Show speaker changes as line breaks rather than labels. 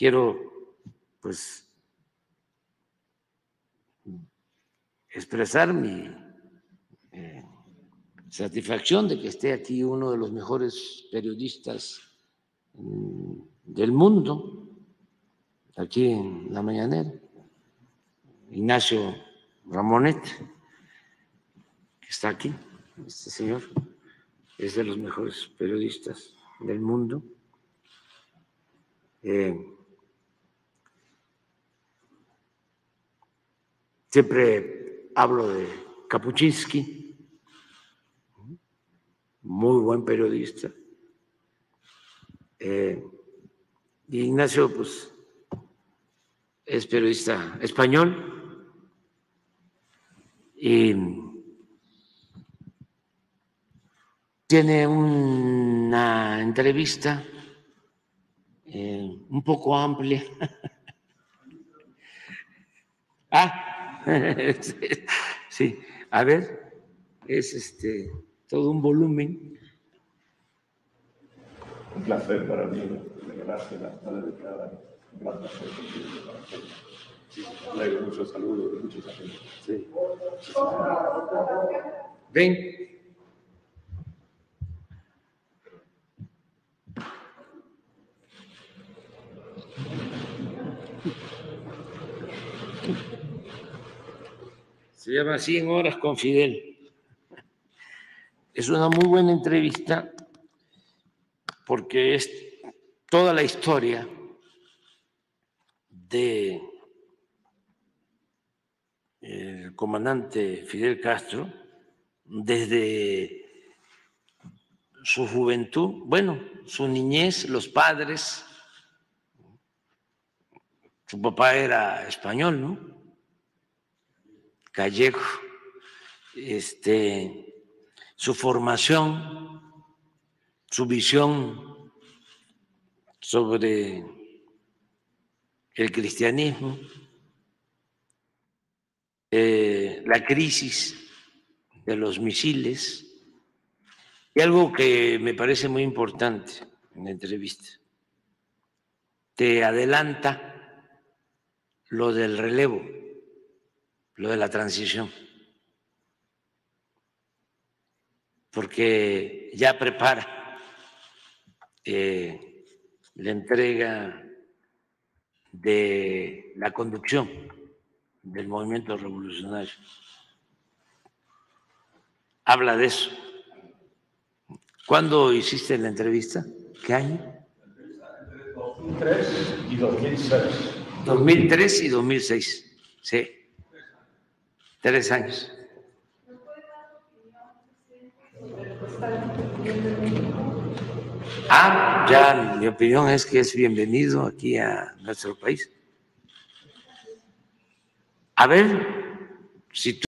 quiero, pues, expresar mi satisfacción de que esté aquí uno de los mejores periodistas del mundo, aquí en La Mañanera, Ignacio Ramonet, que está aquí, este señor es de los mejores periodistas del mundo. Siempre hablo de Kapuczynski, muy buen periodista. Y Ignacio, pues, es periodista español y tiene una entrevista un poco amplia. Sí, a ver, es todo un volumen.
Un placer para mí regalarse la dedicada. Un gran placer contigo. Le doy muchos saludos de muchos amigos.
Sí. Ven. Se llama 100 horas con Fidel. Es una muy buena entrevista porque es toda la historia de el comandante Fidel Castro desde su juventud, bueno, su niñez, los padres. Su papá era español, ¿no? Gallego. Su formación, su visión sobre el cristianismo, la crisis de los misiles, y algo que me parece muy importante en la entrevista, te adelanta lo del relevo, lo de la transición, porque ya prepara la entrega de la conducción del movimiento revolucionario. Habla de eso. ¿Cuándo hiciste la entrevista? ¿Qué año?
2003 y 2006.
2003 y 2006, sí. 3 años. Ya mi opinión es que es bienvenido aquí a nuestro país. A ver, si tú